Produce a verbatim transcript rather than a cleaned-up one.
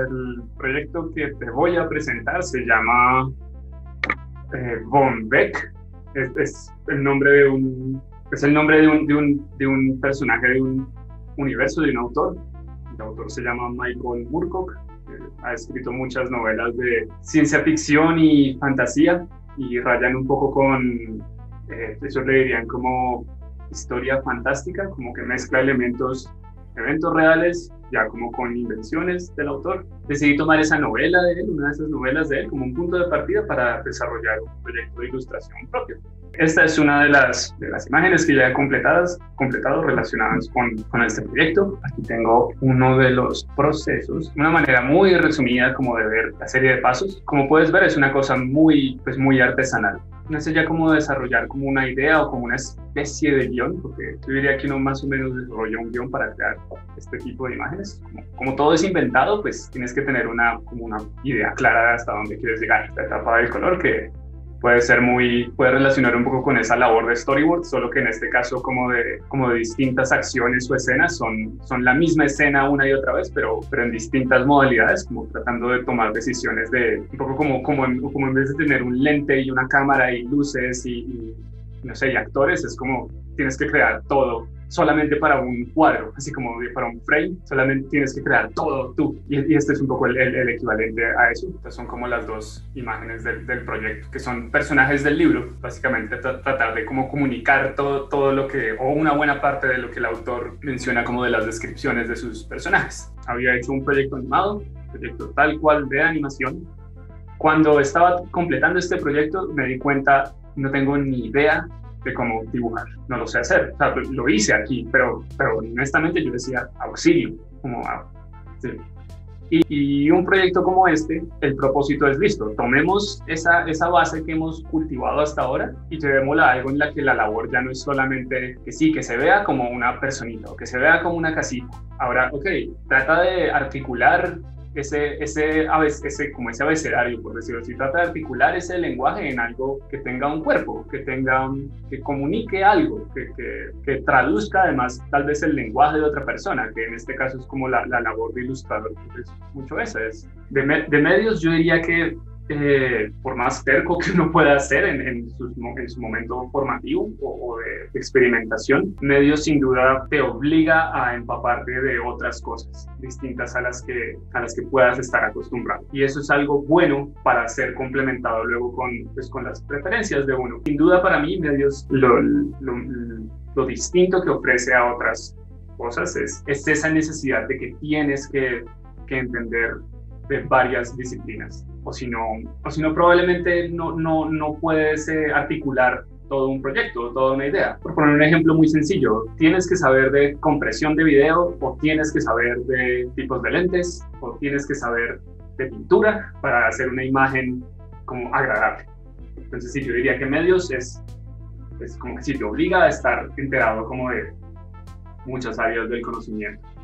el proyecto que te voy a presentar se llama eh, Von Beck. Es, es el nombre de un, es el nombre de un, de un, de un personaje de un universo, de un autor. El autor se llama Michael Moorcock. Eh, ha escrito muchas novelas de ciencia ficción y fantasía y rayan un poco con, eh, eso le dirían como historia fantástica, como que mezcla elementos, eventos reales, ya como con invenciones del autor. Decidí tomar esa novela de él, una de esas novelas de él, como un punto de partida para desarrollar un proyecto de ilustración propio. Esta es una de las, de las imágenes que ya he completadas, completado relacionadas con, con este proyecto. Aquí tengo uno de los procesos, una manera muy resumida como de ver la serie de pasos. Como puedes ver, es una cosa muy, pues muy artesanal. No sé ya cómo desarrollar como una idea o como una especie de guión, porque yo diría que uno más o menos desarrolla un guión para crear este tipo de imágenes. Como, como todo es inventado, pues tienes que tener una, como una idea clara de hasta dónde quieres llegar. La etapa del color, que puede ser muy, puede relacionar un poco con esa labor de storyboard, solo que en este caso como de, como de distintas acciones o escenas, son, son la misma escena una y otra vez, pero, pero en distintas modalidades, como tratando de tomar decisiones de, un poco como, como, en, como en vez de tener un lente y una cámara y luces y, y no sé, y actores, es como tienes que crear todo solamente para un cuadro, así como para un frame, solamente tienes que crear todo tú. Y, y este es un poco el, el, el equivalente a eso. Estas son como las dos imágenes del, del proyecto, que son personajes del libro, básicamente tra tratar de como comunicar todo, todo lo que, o una buena parte de lo que el autor menciona como de las descripciones de sus personajes. Había hecho un proyecto animado, un proyecto tal cual de animación. Cuando estaba completando este proyecto me di cuenta, no tengo ni idea de cómo dibujar, no lo sé hacer, o sea, lo hice aquí, pero, pero honestamente yo decía auxilio, como, sí. y, y un proyecto como este, el propósito es listo, tomemos esa, esa base que hemos cultivado hasta ahora y llevémosla a algo en la que la labor ya no es solamente que sí, que se vea como una personita o que se vea como una casita. Ahora, ok, trata de articular Ese, ese, ese, como ese abecedario, por decirlo así, trata de articular ese lenguaje en algo que tenga un cuerpo, que tenga, que comunique algo, que, que, que traduzca además tal vez el lenguaje de otra persona, que en este caso es como la, la labor de ilustrador, que es mucho esa. Es de, me, de medios yo diría que eh, por más terco que uno pueda hacer en, en, su, en su momento formativo o, o de, de experimentación, medios sin duda te obliga a empaparte de otras cosas distintas a las que, a las que puedas estar acostumbrado. Y eso es algo bueno para ser complementado luego con, pues, con las preferencias de uno. Sin duda para mí, medios, lo, lo, lo distinto que ofrece a otras cosas es, es esa necesidad de que tienes que, que entender de varias disciplinas, o si no, o si no probablemente no, no, no puedes eh, articular todo un proyecto, toda una idea. Por poner un ejemplo muy sencillo, tienes que saber de compresión de video, o tienes que saber de tipos de lentes, o tienes que saber de pintura para hacer una imagen como agradable. Entonces sí, yo diría que medios es, es como que sí te obliga a estar enterado como de muchas áreas del conocimiento.